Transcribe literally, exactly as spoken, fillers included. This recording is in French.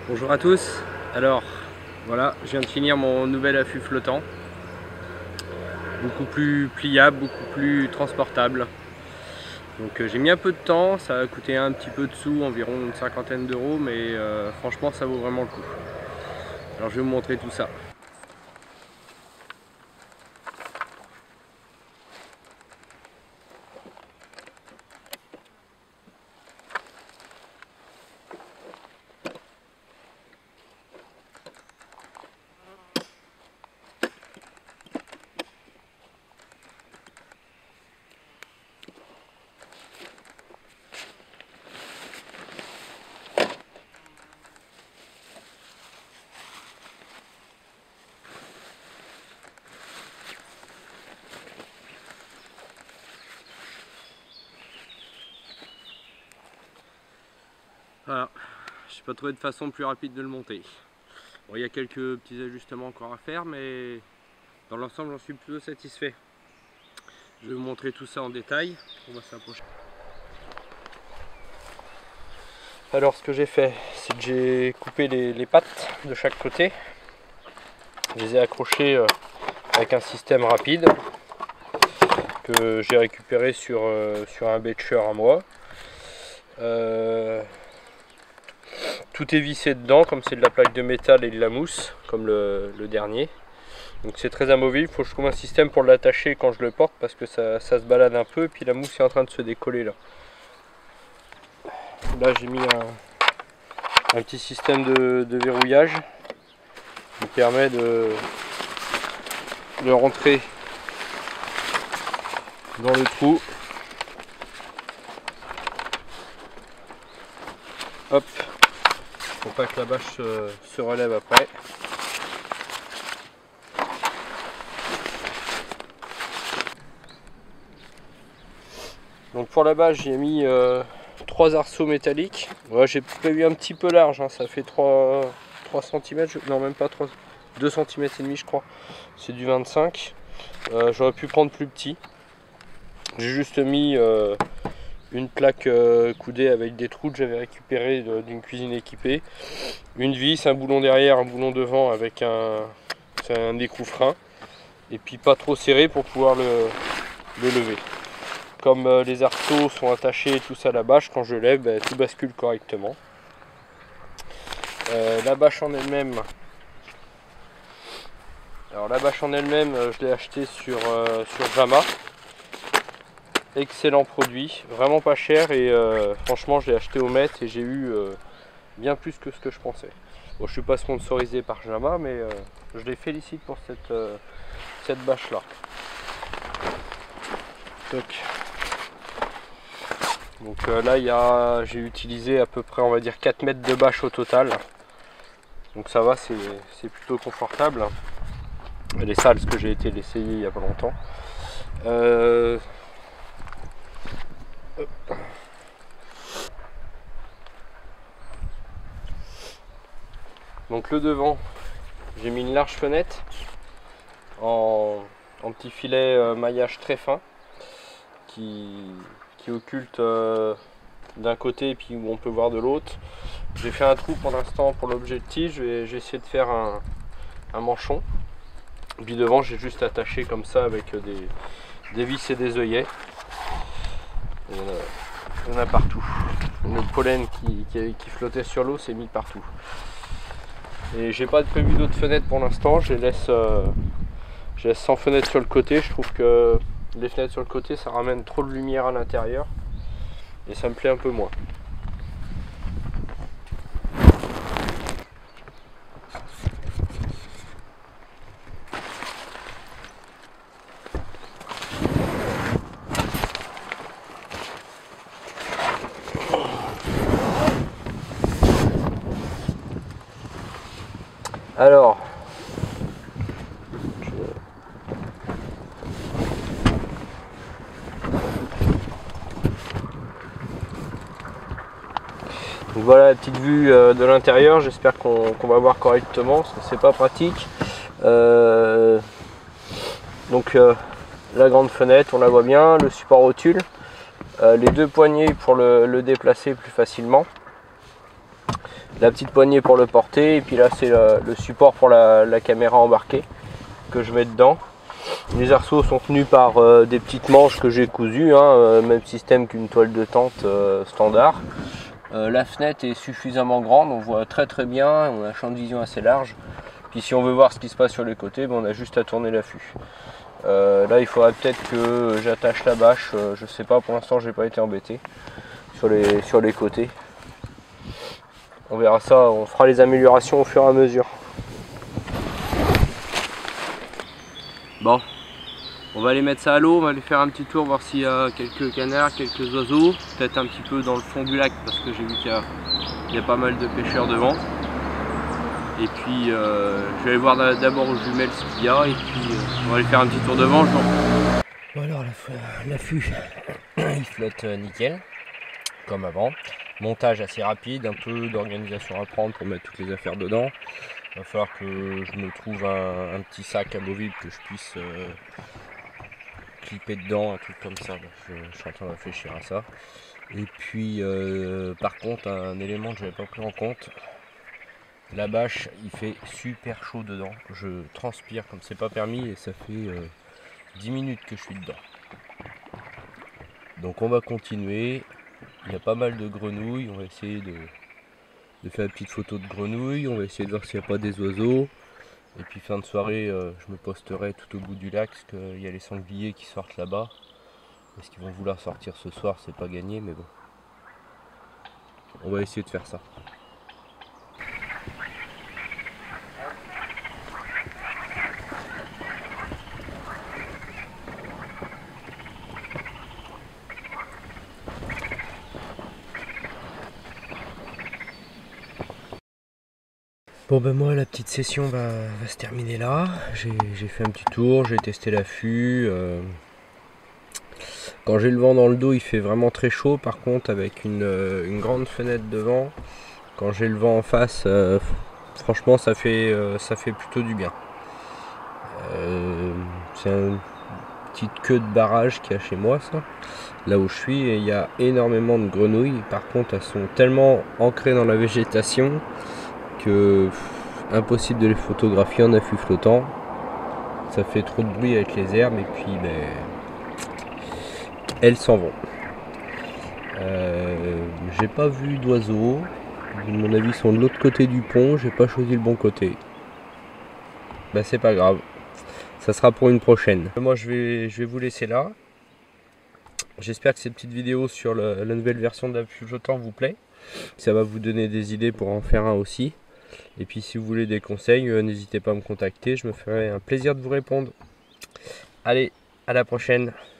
Bonjour à tous. Alors voilà, je viens de finir mon nouvel affût flottant, beaucoup plus pliable, beaucoup plus transportable. Donc euh, j'ai mis un peu de temps, ça a coûté un petit peu de sous, environ une cinquantaine d'euros, mais euh, franchement ça vaut vraiment le coup. Alors je vais vous montrer tout ça. Voilà, je n'ai pas trouvé de façon plus rapide de le monter. Bon, il y a quelques petits ajustements encore à faire, mais dans l'ensemble j'en suis plutôt satisfait. Je vais vous montrer tout ça en détail. On va s'approcher. Alors ce que j'ai fait, c'est que j'ai coupé les, les pattes de chaque côté. Je les ai accrochées euh, avec un système rapide que j'ai récupéré sur, euh, sur un Becher à moi. Euh, tout est vissé dedans, comme c'est de la plaque de métal et de la mousse, comme le, le dernier. Donc c'est très amovible, il faut que je trouve un système pour l'attacher quand je le porte parce que ça, ça se balade un peu et puis la mousse est en train de se décoller là. Là j'ai mis un, un petit système de, de verrouillage qui permet de, de rentrer dans le trou. Hop, pour pas que la bâche se, se relève après. Donc pour la bâche j'ai mis euh, trois arceaux métalliques. Ouais, j'ai prévu un petit peu large, hein, ça fait trois centimètres, non même pas trois, deux centimètres et demi je crois. C'est du vingt-cinq. Euh, J'aurais pu prendre plus petit. J'ai juste mis euh, une plaque euh, coudée avec des trous que j'avais récupéré d'une cuisine équipée. Une vis, un boulon derrière, un boulon devant avec un, un écrou frein. Et puis pas trop serré pour pouvoir le, le lever. Comme euh, les arceaux sont attachés et tout ça à la bâche, quand je lève, bah, tout bascule correctement. Euh, la bâche en elle-même, alors la bâche en elle-même, euh, je l'ai achetée sur, euh, sur Jama. Excellent produit, vraiment pas cher et euh, franchement je l'ai acheté au mètre et j'ai eu euh, bien plus que ce que je pensais. Bon, je suis pas sponsorisé par Jama, mais euh, je les félicite pour cette, euh, cette bâche là. Donc, Donc euh, là j'ai utilisé à peu près on va dire quatre mètres de bâche au total. Donc ça va, c'est plutôt confortable. Elle est sale parce que j'ai été l'essayer il n'y a pas longtemps. Euh... Donc le devant, j'ai mis une large fenêtre en, en petit filet euh, maillage très fin qui, qui occulte euh, d'un côté et puis où on peut voir de l'autre. J'ai fait un trou pour l'instant pour l'objectif, j'ai essayé de faire un, un manchon. Et puis devant j'ai juste attaché comme ça avec des, des vis et des œillets. Il y en a, il y en a partout. Le pollen qui, qui, qui flottait sur l'eau s'est mis partout. Et j'ai pas prévu d'autres fenêtres pour l'instant, je les laisse, euh, je laisse sans fenêtre sur le côté. Je trouve que les fenêtres sur le côté ça ramène trop de lumière à l'intérieur et ça me plaît un peu moins. Alors, je... donc voilà la petite vue euh, de l'intérieur, j'espère qu'on qu'on va voir correctement, parce que c'est pas pratique. Euh... Donc euh, la grande fenêtre, on la voit bien, le support au tulle, euh, les deux poignées pour le, le déplacer plus facilement. la petite poignée pour le porter, et puis là c'est le, le support pour la, la caméra embarquée que je mets dedans. Les arceaux sont tenus par euh, des petites manches que j'ai cousues, hein, euh, même système qu'une toile de tente euh, standard. Euh, la fenêtre est suffisamment grande, on voit très très bien, on a un champ de vision assez large. Puis si on veut voir ce qui se passe sur les côtés, ben, on a juste à tourner l'affût. Euh, là il faudrait peut-être que j'attache la bâche, euh, je sais pas, pour l'instant j'ai pas été embêté sur les, sur les côtés. On verra ça, on fera les améliorations au fur et à mesure. Bon, on va aller mettre ça à l'eau, on va aller faire un petit tour, voir s'il y a quelques canards, quelques oiseaux, peut-être un petit peu dans le fond du lac parce que j'ai vu qu'il y, y a pas mal de pêcheurs devant. Et puis euh, je vais aller voir d'abord aux jumelles ce qu'il y a, et puis euh, on va aller faire un petit tour devant. Je... Bon alors l'affût il flotte nickel, comme avant. Montage assez rapide, un peu d'organisation à prendre pour mettre toutes les affaires dedans. Il va falloir que je me trouve un, un petit sac amovible que je puisse euh, clipper dedans, un truc comme ça. Je, je suis en train de réfléchir à ça. Et puis euh, par contre un élément que je n'avais pas pris en compte, la bâche il fait super chaud dedans. Je transpire comme c'est pas permis et ça fait euh, dix minutes que je suis dedans. Donc on va continuer. Il y a pas mal de grenouilles, on va essayer de, de faire une petite photo de grenouilles, on va essayer de voir s'il n'y a pas des oiseaux. Et puis fin de soirée, euh, je me posterai tout au bout du lac, parce qu'il y a les sangliers qui sortent là-bas. Est-ce qu'ils vont vouloir sortir ce soir, c'est pas gagné, mais bon. On va essayer de faire ça. Bon ben moi la petite session va, va se terminer là. J'ai fait un petit tour, j'ai testé l'affût. Euh, quand j'ai le vent dans le dos il fait vraiment très chaud, par contre avec une, une grande fenêtre devant, quand j'ai le vent en face, euh, franchement ça fait, euh, ça fait plutôt du bien. Euh, C'est une petite queue de barrage qu'il y a chez moi ça, là où je suis, et il y a énormément de grenouilles. Par contre elles sont tellement ancrées dans la végétation que pff, impossible de les photographier en affût flottant, ça fait trop de bruit avec les herbes et puis ben, elles s'en vont. Euh, j'ai pas vu d'oiseaux, à mon avis ils sont de l'autre côté du pont, j'ai pas choisi le bon côté. Ben c'est pas grave, ça sera pour une prochaine. Moi je vais, je vais vous laisser là. J'espère que cette petite vidéo sur le, la nouvelle version d'affût flottant vous plaît. Ça va vous donner des idées pour en faire un aussi. Et puis si vous voulez des conseils, euh, n'hésitez pas à me contacter, je me ferai un plaisir de vous répondre. Allez, à la prochaine.